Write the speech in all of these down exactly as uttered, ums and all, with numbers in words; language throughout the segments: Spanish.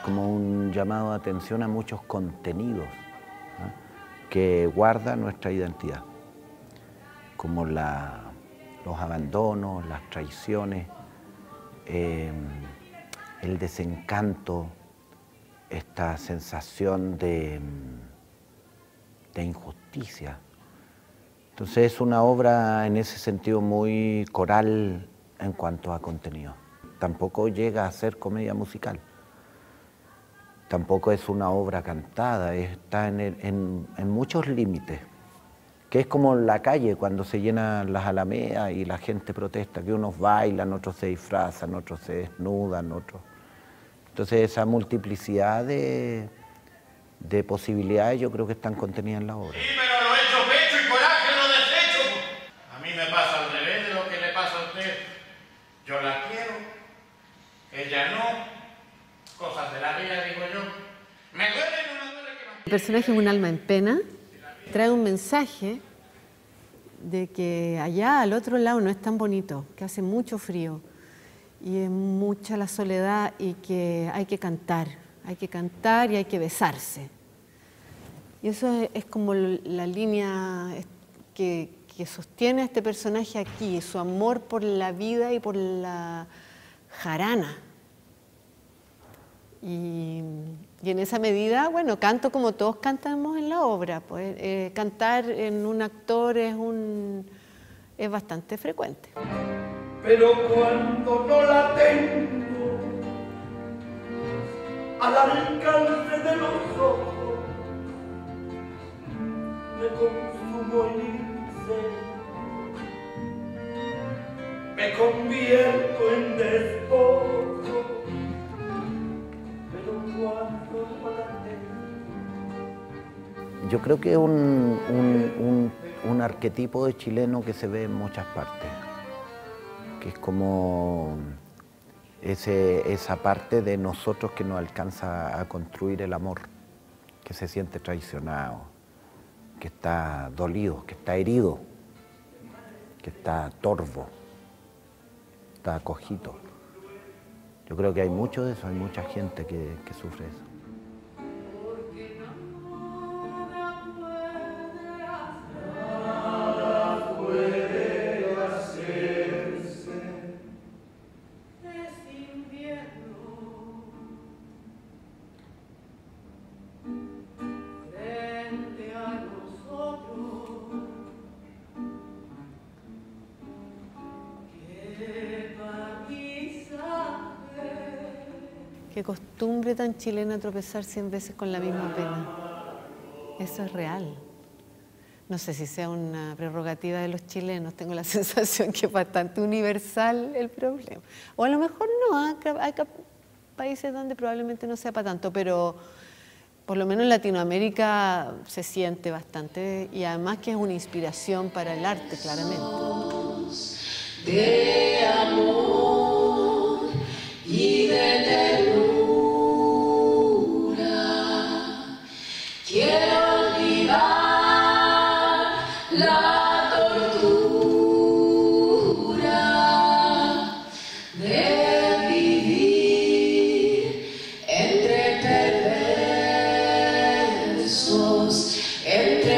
como un llamado de atención a muchos contenidos, ¿no?, que guarda nuestra identidad, como la, los abandonos, las traiciones, eh, el desencanto, esta sensación de, de injusticia. Entonces es una obra en ese sentido muy coral en cuanto a contenido. Tampoco llega a ser comedia musical. Tampoco es una obra cantada, está en, el, en, en muchos límites, que es como la calle cuando se llenan las alamedas y la gente protesta, que unos bailan, otros se disfrazan, otros se desnudan, otros... Entonces esa multiplicidad de, de posibilidades yo creo que están contenidas en la obra. Sí, pero lo hecho pecho y coraje lo desecho. A mí me pasa al revés de lo que le pasa a usted. Yo la quiero, ella no. Cosas de la vida, digo yo. Me duele y no me duele que no. El personaje es un alma en pena, trae un mensaje de que allá al otro lado no es tan bonito, que hace mucho frío y es mucha la soledad y que hay que cantar, hay que cantar y hay que besarse. Y eso es, es como la línea que, que sostiene a este personaje aquí, su amor por la vida y por la jarana. Y, y en esa medida, bueno, canto como todos cantamos en la obra, pues eh, cantar en un actor es, un, es bastante frecuente. Pero cuando no la tengo al alcance de los ojos, me consumo el incendio, me convierto en despojo. Yo creo que es un, un, un, un arquetipo de chileno que se ve en muchas partes, que es como ese, esa parte de nosotros que nos alcanza a construir el amor, que se siente traicionado, que está dolido, que está herido, que está torvo, está cojito. Yo creo que hay mucho de eso, hay mucha gente que, que sufre eso. Qué costumbre tan chilena tropezar cien veces con la misma pena. Eso es real. No sé si sea una prerrogativa de los chilenos, tengo la sensación que es bastante universal el problema. O a lo mejor no, hay países donde probablemente no sea para tanto, pero por lo menos en Latinoamérica se siente bastante y además que es una inspiración para el arte, claramente. De amor y de ternura, quiero olvidar la tortura de vivir entre perversos, entre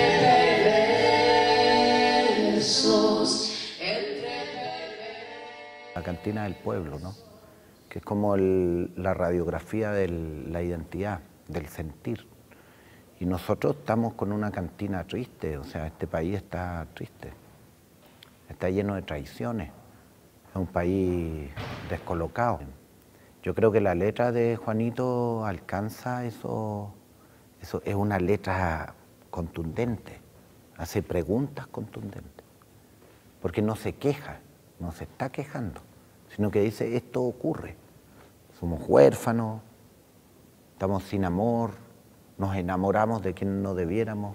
perversos, entre perversos. La cantina del pueblo, ¿no?, que es como el, la radiografía de la identidad, del sentir. Y nosotros estamos con una cantina triste, o sea, este país está triste, está lleno de traiciones, es un país descolocado. Yo creo que la letra de Juanito alcanza eso, eso es una letra contundente, hace preguntas contundentes, porque no se queja, no se está quejando, sino que dice, esto ocurre, somos huérfanos, estamos sin amor, nos enamoramos de quien no debiéramos,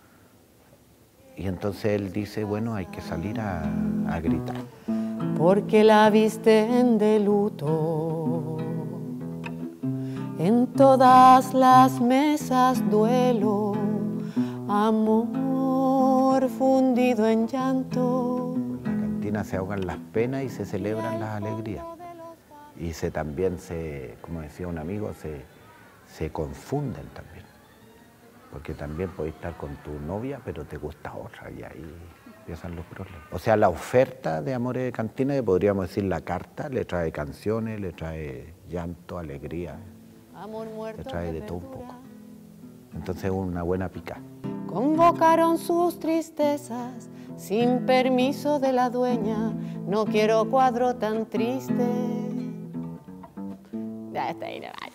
y entonces él dice, bueno, hay que salir a, a gritar. Porque la visten de luto, en todas las mesas duelo, amor fundido en llanto. En la cantina se ahogan las penas y se celebran las alegrías. Y se también se, como decía un amigo, se, se confunden también. Porque también podés estar con tu novia, pero te gusta otra y ahí empiezan los problemas. O sea, la oferta de Amores de Cantina, que podríamos decir la carta, le trae canciones, le trae llanto, alegría, Amor muerto le trae de todo un poco. Entonces una buena pica. Convocaron sus tristezas sin permiso de la dueña. No quiero cuadro tan triste. Ya está ahí,